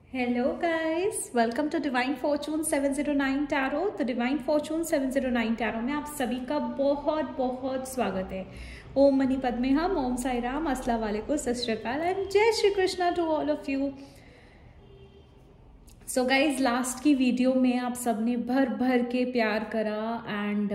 Hello guys, welcome to divine fortune 709 tarot. तो divine fortune 709 tarot में आप सभी का बहुत बहुत स्वागत है। ओम मनी पद्मे हम, ओम साई राम, अस्सलाम वालेकुम, सत श्री अकाल एंड जय Shri Krishna to all of you. So guys, last की वीडियो में आप सबने भर भर के प्यार करा एंड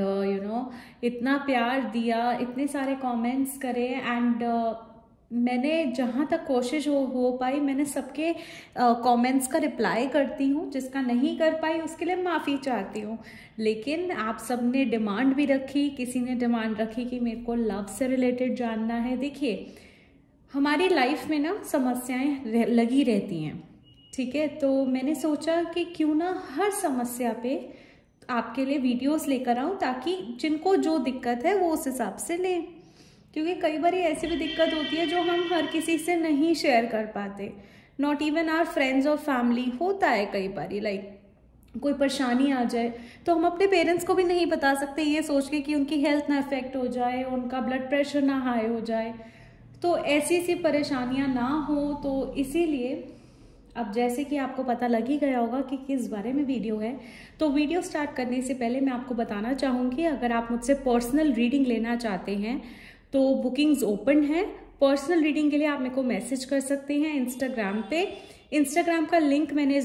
इतना प्यार दिया, इतने सारे कमेंट्स करे एंड मैंने जहाँ तक कोशिश हो पाई मैंने सबके कमेंट्स का रिप्लाई करती हूँ। जिसका नहीं कर पाई उसके लिए माफ़ी चाहती हूँ। लेकिन आप सबने डिमांड भी रखी, किसी ने डिमांड रखी कि मेरे को लव से रिलेटेड जानना है। देखिए, हमारी लाइफ में ना समस्याएं लगी रहती हैं, ठीक है। तो मैंने सोचा कि क्यों ना हर समस्या पे आपके लिए वीडियोस लेकर आऊँ, ताकि जिनको जो दिक्कत है वो उस हिसाब से लें। क्योंकि कई बार ऐसी भी दिक्कत होती है जो हम हर किसी से नहीं शेयर कर पाते, नॉट इवन आवर फ्रेंड्स और फैमिली। होता है कई बार लाइक कोई परेशानी आ जाए तो हम अपने पेरेंट्स को भी नहीं बता सकते, ये सोच के कि उनकी हेल्थ ना इफेक्ट हो जाए, उनका ब्लड प्रेशर ना हाई हो जाए। तो ऐसी परेशानियां ना हो, तो इसीलिए अब जैसे कि आपको पता लग ही गया होगा कि किस बारे में वीडियो है। तो वीडियो स्टार्ट करने से पहले मैं आपको बताना चाहूँगी, अगर आप मुझसे पर्सनल रीडिंग लेना चाहते हैं तो बुकिंग्स ओपन है। पर्सनल रीडिंग के लिए आप मेरे को मैसेज कर सकते हैं इंस्टाग्राम पे। इंस्टाग्राम का लिंक मैंने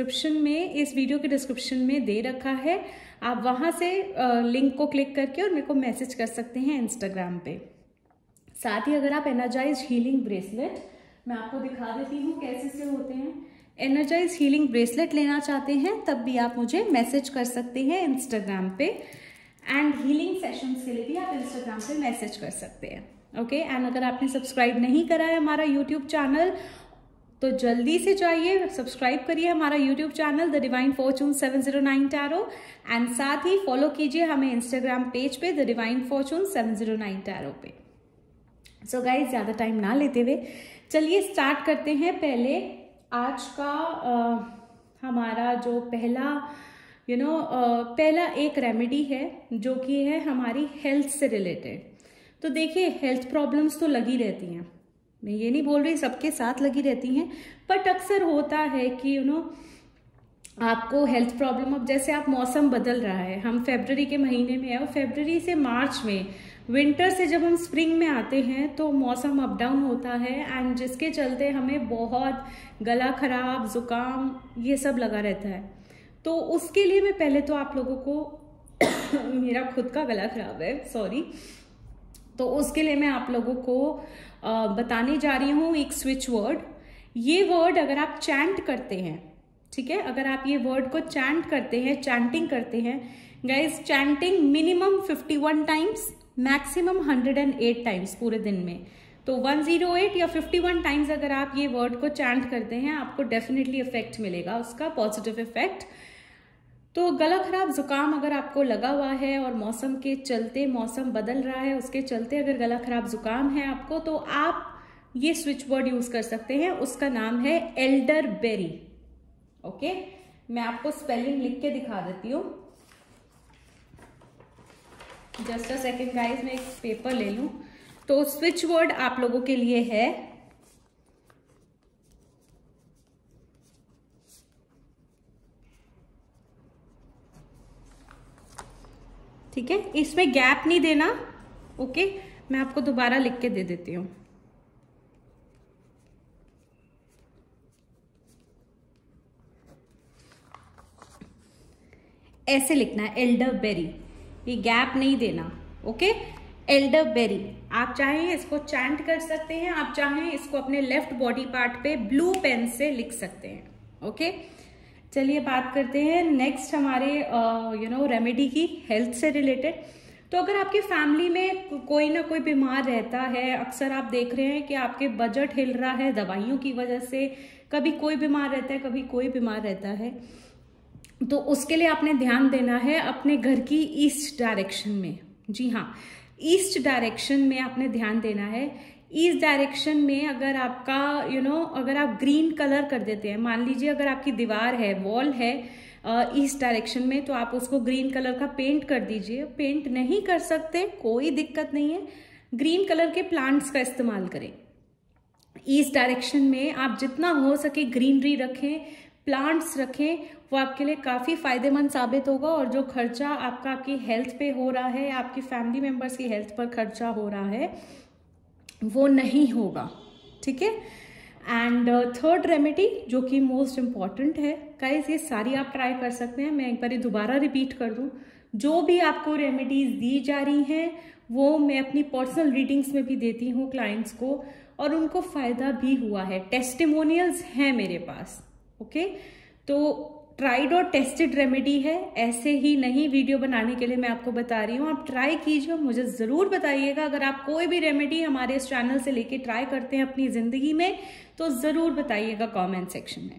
इस वीडियो के डिस्क्रिप्शन में दे रखा है। आप वहां से लिंक को क्लिक करके और मेरे को मैसेज कर सकते हैं इंस्टाग्राम पे। साथ ही अगर आप एनर्जाइज हीलिंग ब्रेसलेट, मैं आपको दिखा देती हूँ कैसे से होते हैं। एनर्जाइज हीलिंग ब्रेसलेट लेना चाहते हैं तब भी आप मुझे मैसेज कर सकते हैं इंस्टाग्राम पे। एंड हीलिंग सेशंस के लिए भी आप इंस्टाग्राम पे मैसेज कर सकते हैं। ओके, एंड अगर आपने सब्सक्राइब नहीं करा है हमारा यूट्यूब चैनल तो जल्दी से जाइए, सब्सक्राइब करिए हमारा YouTube channel the divine fortune 709 tarot. And साथ ही फॉलो कीजिए हमें इंस्टाग्राम पेज पे द डिवाइन फॉर्चून 709 टैरो पे। सो गाइज, ज्यादा टाइम ना लेते हुए चलिए स्टार्ट करते हैं। पहले आज का हमारा जो पहला एक रेमेडी है जो कि है हमारी हेल्थ से रिलेटेड। तो देखिए, हेल्थ प्रॉब्लम्स तो लगी रहती हैं, मैं ये नहीं बोल रही सबके साथ लगी रहती हैं, बट अक्सर होता है कि आपको हेल्थ प्रॉब्लम, अब जैसे आप मौसम बदल रहा है, हम फरवरी के महीने में है और फरवरी से मार्च में, विंटर से जब हम स्प्रिंग में आते हैं तो मौसम अप डाउन होता है एंड जिसके चलते हमें बहुत गला खराब, जुकाम, ये सब लगा रहता है। तो उसके लिए मैं पहले तो आप लोगों को मेरा खुद का गला खराब है, सॉरी। तो उसके लिए मैं आप लोगों को बताने जा रही हूँ एक स्विच वर्ड। ये वर्ड अगर आप चैंट करते हैं, ठीक है, अगर आप ये वर्ड को चैंट करते हैं, चैंटिंग करते हैं guys, chanting minimum 51 times, maximum 108 times पूरे दिन में। तो 108 या 51 टाइम्स अगर आप ये वर्ड को चैंट करते हैं, आपको डेफिनेटली इफेक्ट मिलेगा, उसका पॉजिटिव इफेक्ट। तो गला खराब, जुकाम अगर आपको लगा हुआ है और मौसम के चलते, मौसम बदल रहा है उसके चलते अगर गला खराब, जुकाम है आपको, तो आप ये स्विच वर्ड यूज कर सकते हैं। उसका नाम है एल्डर बेरी। ओके, मैं आपको स्पेलिंग लिख के दिखा देती हूँ। जस्ट अ सेकेंड गाइज, मैं एक पेपर ले लूं। तो स्विच वर्ड आप लोगों के लिए है ठीक है, इसमें गैप नहीं देना। ओके, मैं आपको दोबारा लिख के दे देती हूँ। ऐसे लिखना है एल्डर बेरी, ये गैप नहीं देना। Okay, elderberry. आप चाहें इसको चैंट कर सकते हैं, आप चाहें इसको अपने लेफ्ट बॉडी पार्ट पे ब्लू पेन से लिख सकते हैं। ओके, चलिए बात करते हैं नेक्स्ट हमारे रेमेडी की, हेल्थ से रिलेटेड। तो अगर आपकी फैमिली में कोई ना कोई बीमार रहता है, अक्सर आप देख रहे हैं कि आपके बजट हिल रहा है दवाइयों की वजह से, कभी कोई बीमार रहता है, कभी कोई बीमार रहता है, तो उसके लिए आपने ध्यान देना है अपने घर की ईस्ट डायरेक्शन में। जी हाँ, ईस्ट डायरेक्शन में आपने ध्यान देना है। ईस्ट डायरेक्शन में अगर आपका अगर आप ग्रीन कलर कर देते हैं, मान लीजिए अगर आपकी दीवार है, वॉल है ईस्ट डायरेक्शन में, तो आप उसको ग्रीन कलर का पेंट कर दीजिए। पेंट नहीं कर सकते कोई दिक्कत नहीं है, ग्रीन कलर के प्लांट्स का इस्तेमाल करें। ईस्ट डायरेक्शन में आप जितना हो सके ग्रीनरी रखें, प्लांट्स रखें, वो आपके लिए काफ़ी फ़ायदेमंद साबित होगा। और जो खर्चा आपका आपकी हेल्थ पे हो रहा है, आपकी फैमिली मेम्बर्स की हेल्थ पर खर्चा हो रहा है, वो नहीं होगा, ठीक है। एंड थर्ड रेमेडी जो कि मोस्ट इम्पॉर्टेंट है गाइस, ये सारी आप ट्राई कर सकते हैं। मैं एक बार दोबारा रिपीट कर दूं, जो भी आपको रेमेडीज दी जा रही हैं वो मैं अपनी पर्सनल रीडिंग्स में भी देती हूँ क्लाइंट्स को, और उनको फायदा भी हुआ है, टेस्टिमोनियल्स हैं मेरे पास, ओके। तो ट्राइड और टेस्टेड रेमेडी है, ऐसे ही नहीं वीडियो बनाने के लिए मैं आपको बता रही हूँ। आप ट्राई कीजिए, मुझे ज़रूर बताइएगा। अगर आप कोई भी रेमेडी हमारे इस चैनल से लेके ट्राई करते हैं अपनी ज़िंदगी में, तो ज़रूर बताइएगा कमेंट सेक्शन में।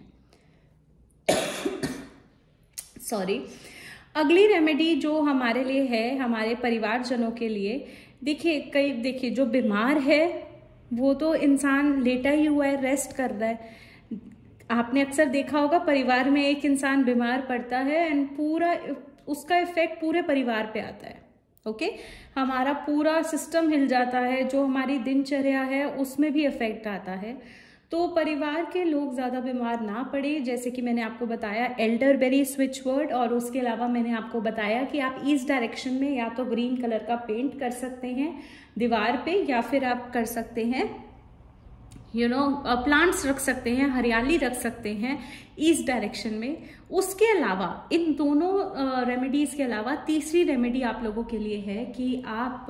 सॉरी। अगली रेमेडी जो हमारे लिए है, हमारे परिवारजनों के लिए, देखिए जो बीमार है वो तो इंसान लेटा ही हुआ है, रेस्ट कर रहा है। आपने अक्सर देखा होगा परिवार में एक इंसान बीमार पड़ता है एंड पूरा उसका इफेक्ट पूरे परिवार पे आता है, ओके। हमारा पूरा सिस्टम हिल जाता है, जो हमारी दिनचर्या है उसमें भी इफेक्ट आता है। तो परिवार के लोग ज़्यादा बीमार ना पड़े, जैसे कि मैंने आपको बताया एल्डरबेरी स्विच वर्ड, और उसके अलावा मैंने आपको बताया कि आप ईस्ट डायरेक्शन में या तो ग्रीन कलर का पेंट कर सकते हैं दीवार पे, या फिर आप कर सकते हैं प्लांट्स रख सकते हैं, हरियाली रख सकते हैं ईस्ट डायरेक्शन में। उसके अलावा इन दोनों रेमेडीज के अलावा तीसरी रेमेडी आप लोगों के लिए है कि आप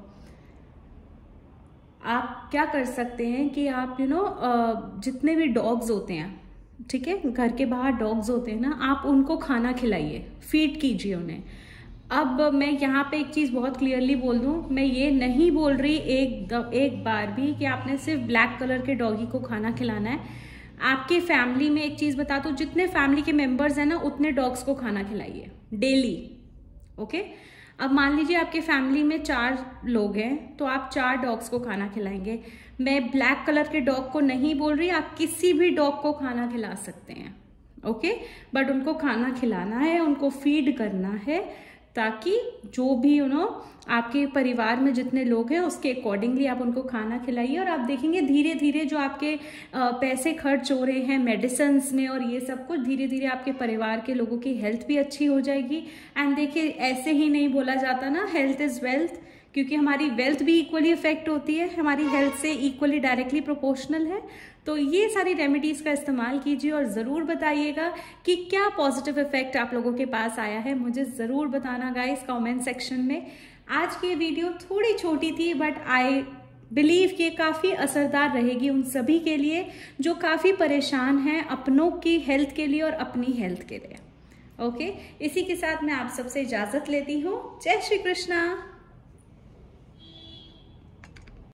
क्या कर सकते हैं कि आप जितने भी डॉग्स होते हैं, ठीक है, घर के बाहर डॉग्स होते हैं ना, आप उनको खाना खिलाइए, फीड कीजिए उन्हें। अब मैं यहाँ पे एक चीज़ बहुत क्लियरली बोल दूँ, मैं ये नहीं बोल रही एक बार भी कि आपने सिर्फ ब्लैक कलर के डॉगी को खाना खिलाना है। आपके फैमिली में एक चीज़ बता दो, जितने फैमिली के मेंबर्स हैं ना, उतने डॉग्स को खाना खिलाइए डेली, ओके। अब मान लीजिए आपके फैमिली में 4 लोग हैं, तो आप 4 डॉग्स को खाना खिलाएंगे। मैं ब्लैक कलर के डॉग को नहीं बोल रही, आप किसी भी डॉग को खाना खिला सकते हैं, ओके। बट उनको खाना खिलाना है, उनको फीड करना है, ताकि जो भी आपके परिवार में जितने लोग हैं उसके अकॉर्डिंगली आप उनको खाना खिलाइए। और आप देखेंगे धीरे धीरे जो आपके पैसे खर्च हो रहे हैं मेडिसिन में और ये सब कुछ, धीरे धीरे आपके परिवार के लोगों की हेल्थ भी अच्छी हो जाएगी। एंड देखिए, ऐसे ही नहीं बोला जाता ना, हेल्थ इज वेल्थ, क्योंकि हमारी वेल्थ भी इक्वली इफेक्ट होती है, हमारी हेल्थ से इक्वली डायरेक्टली प्रोपोर्शनल है। तो ये सारी रेमेडीज का इस्तेमाल कीजिए और ज़रूर बताइएगा कि क्या पॉजिटिव इफेक्ट आप लोगों के पास आया है। मुझे ज़रूर बताना गाइस कमेंट सेक्शन में। आज की वीडियो थोड़ी छोटी थी, बट आई बिलीव कि काफ़ी असरदार रहेगी उन सभी के लिए जो काफ़ी परेशान हैं अपनों की हेल्थ के लिए और अपनी हेल्थ के लिए, ओके। इसी के साथ मैं आप सबसे इजाज़त लेती हूँ। जय श्री कृष्णा।